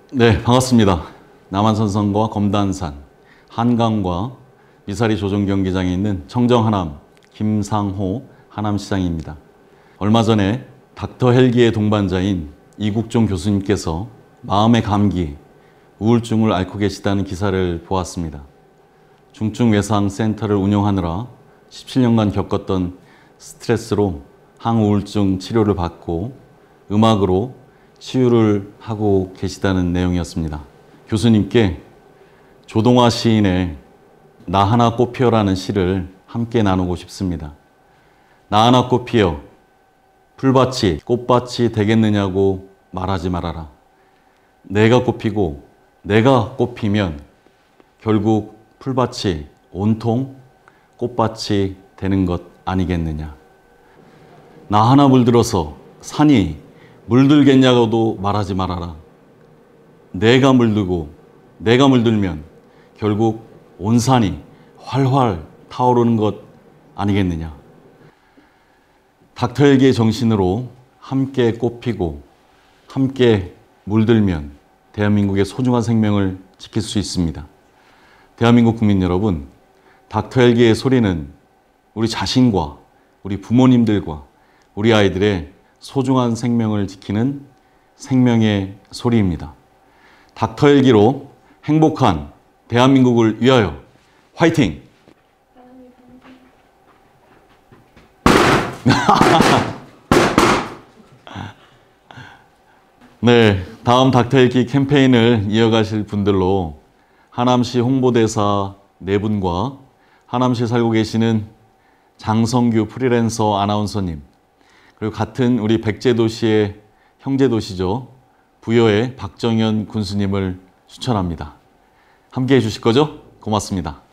네, 반갑습니다. 남한산성과 검단산, 한강과 미사리 조정경기장에 있는 청정하남 김상호 하남시장입니다. 얼마 전에 닥터 헬기의 동반자인 이국종 교수님께서 마음의 감기, 우울증을 앓고 계시다는 기사를 보았습니다. 중증외상센터를 운영하느라 17년간 겪었던 스트레스로 항우울증 치료를 받고 음악으로 치유를 하고 계시다는 내용이었습니다. 교수님께 조동화 시인의 나 하나 꽃 피어라는 시를 함께 나누고 싶습니다. 나 하나 꽃 피어 풀밭이 꽃밭이 되겠느냐고 말하지 말아라. 내가 꽃피고 내가 꽃피면 결국 풀밭이 온통 꽃밭이 되는 것 아니겠느냐. 나 하나 물들어서 산이 물들겠냐고도 말하지 말아라. 내가 물들고 내가 물들면 결국 온 산이 활활 타오르는 것 아니겠느냐. 닥터 헬기의 정신으로 함께 꽃피고 함께 물들면 대한민국의 소중한 생명을 지킬 수 있습니다. 대한민국 국민 여러분, 닥터 헬기의 소리는 우리 자신과 우리 부모님들과 우리 아이들의 소중한 생명을 지키는 생명의 소리입니다. 닥터 헬기로 행복한 대한민국을 위하여 화이팅! 네, 다음 닥터 헬기 캠페인을 이어가실 분들로 하남시 홍보대사 4분과 하남시에 살고 계시는 장성규 프리랜서 아나운서님, 그리고 같은 우리 백제도시의 형제도시죠. 부여의 박정현 군수님을 추천합니다. 함께 해주실 거죠? 고맙습니다.